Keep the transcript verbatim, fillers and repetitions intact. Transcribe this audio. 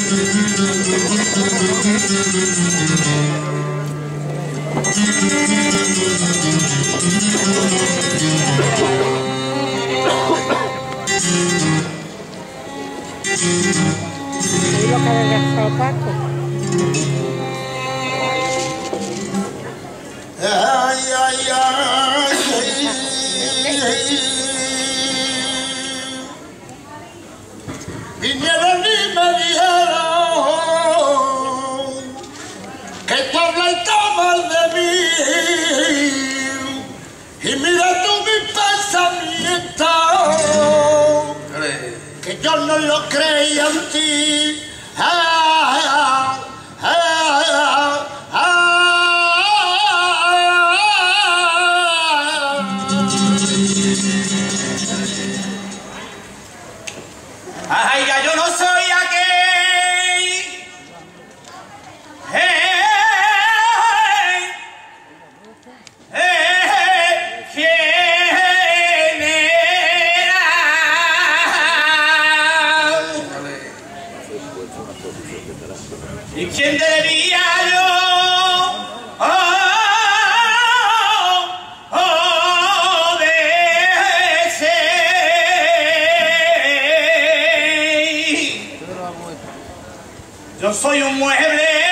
lo que le gastó Paco. Ay, ay, ay, vinieron y me dijeron que tú hablas tan mal de mí. Y mira tú mi pensamiento, que yo no lo creía en ti. Ah, ah, ah, ah, Ay, ya yo no soy aquel. Hey, hey, ¿quién era? ¿Y quién debía yo? Oh, yo soy un mueble